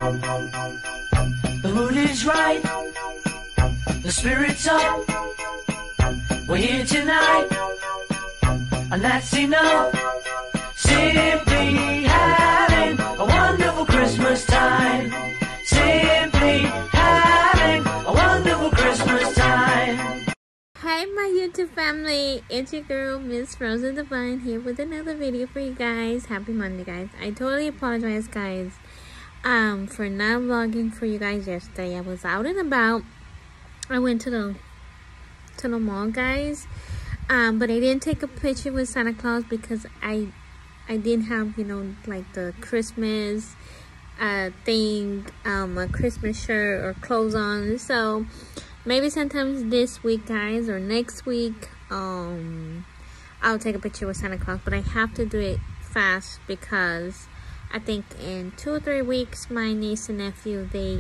The mood is right, the spirit's up. We're here tonight, and that's enough. Simply having a wonderful Christmas time. Simply having a wonderful Christmas time. Hi my YouTube family, it's your girl Miss Frozen Divine here with another video for you guys. Happy Monday guys. I totally apologize guys for not vlogging for you guys yesterday. I was out and about. I went to the mall guys, but I didn't take a picture with Santa Claus because I didn't have, you know, like the Christmas thing, a Christmas shirt or clothes on. So maybe sometimes this week guys or next week I'll take a picture with Santa Claus, but I have to do it fast because I think in 2 or 3 weeks my niece and nephew, they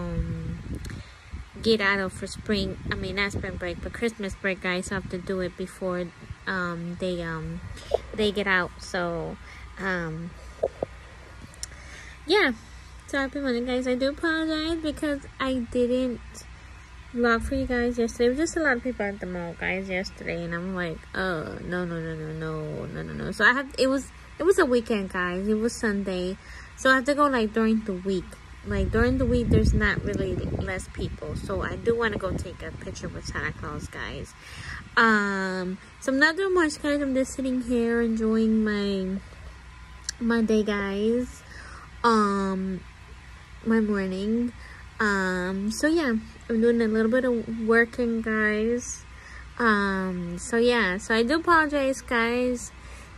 get out of for spring, I mean not spring break but Christmas break guys. So I have to do it before they get out. So yeah, so happy Monday guys. I do apologize because I didn't vlog for you guys yesterday. There was just a lot of people at the mall guys yesterday, and I'm like, oh no. So I had, it was a weekend guys, it was Sunday, so I have to go like during the week. Like during the week there's not really less people, so I do want to go take a picture with Santa Claus guys. So I'm not doing much guys. I'm just sitting here enjoying my day guys, my morning. So yeah, I'm doing a little bit of working guys. So yeah, so I do apologize guys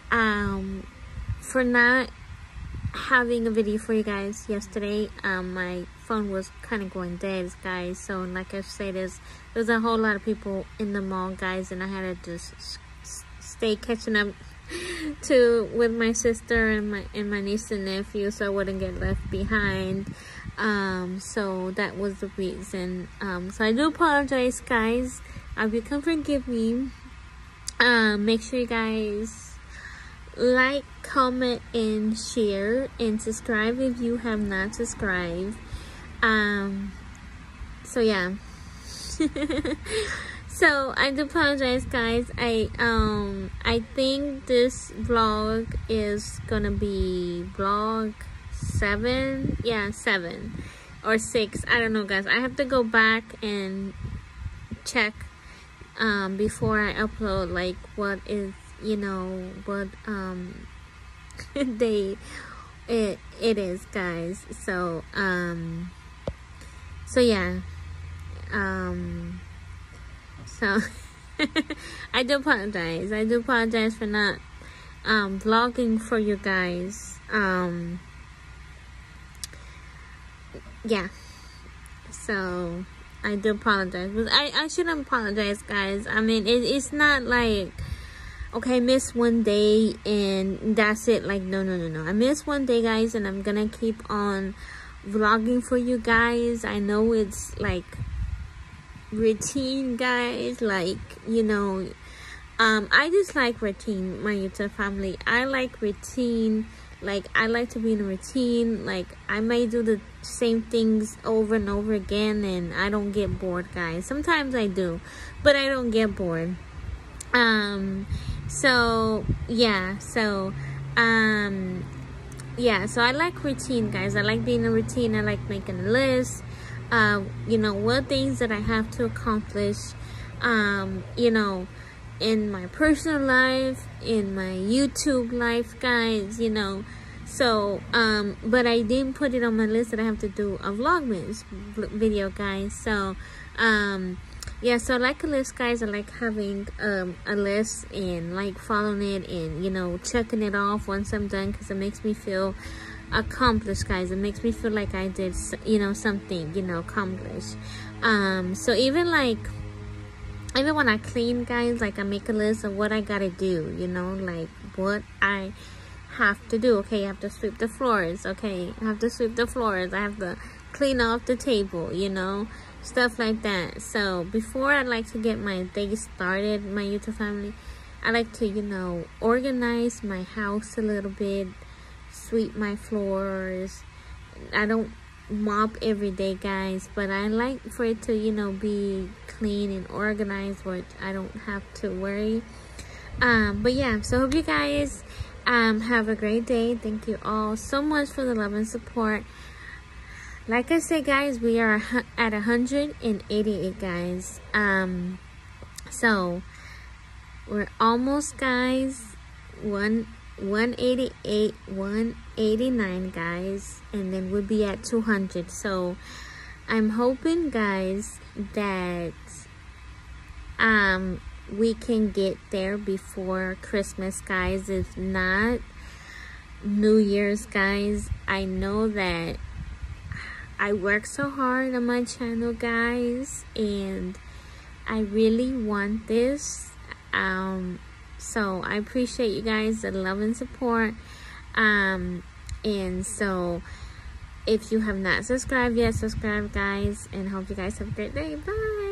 for not having a video for you guys yesterday. My phone was kind of going dead guys, so like I said, there's a whole lot of people in the mall guys, and I had to just stay catching up with my sister and my niece and nephew, so I wouldn't get left behind. So that was the reason. So I do apologize guys. If you can forgive me, make sure you guys like, comment, and share, and subscribe if you have not subscribed. So yeah. So I do apologize guys. I think this vlog is gonna be vlog 7, yeah, 7 or 6, I don't know guys. I have to go back and check before I upload like what is, you know, what day it is guys. So so yeah, so I do apologize for not vlogging for you guys. Yeah, so I do apologize, but I shouldn't apologize guys. I mean it's not like, okay, miss one day and that's it. Like no, I missed one day guys, and I'm gonna keep on vlogging for you guys. I know it's like routine guys, like, you know, I just like routine, my YouTube family. I like routine. Like I like to be in a routine. Like I may do the same things over and over again and I don't get bored guys. Sometimes I do, but I don't get bored. So yeah, so yeah, so I like routine guys. I like being in a routine. I like making a list, you know, what things that I have to accomplish, you know, in my personal life, in my YouTube life guys, you know. So but I didn't put it on my list that I have to do a Vlogmas video guys. So yeah, so I like a list guys. I like having a list and like following it and, you know, checking it off once I'm done, because it makes me feel accomplished guys. It makes me feel like I did, you know, something, you know, accomplished. So even when I clean guys, like I make a list of what I gotta do, you know, like what I have to do. Okay, I have to sweep the floors. Okay, I have to sweep the floors. I have to clean off the table, you know, stuff like that. So before I like to get my day started, my YouTube family, I like to, you know, organize my house a little bit, sweep my floors. I don't mop every day, guys, but I like for it to, you know, be clean and organized where I don't have to worry. But yeah, so hope you guys have a great day. Thank you all so much for the love and support. Like I said, guys, we are at 188, guys. So we're almost, guys, 188, 189, guys, and then we'll be at 200. So I'm hoping, guys, that we can get there before Christmas, guys. If not, New Year's, guys. I know that I work so hard on my channel, guys, and I really want this. So I appreciate you guys, the love and support. And so if you have not subscribed yet, subscribe, guys, and hope you guys have a great day. Bye.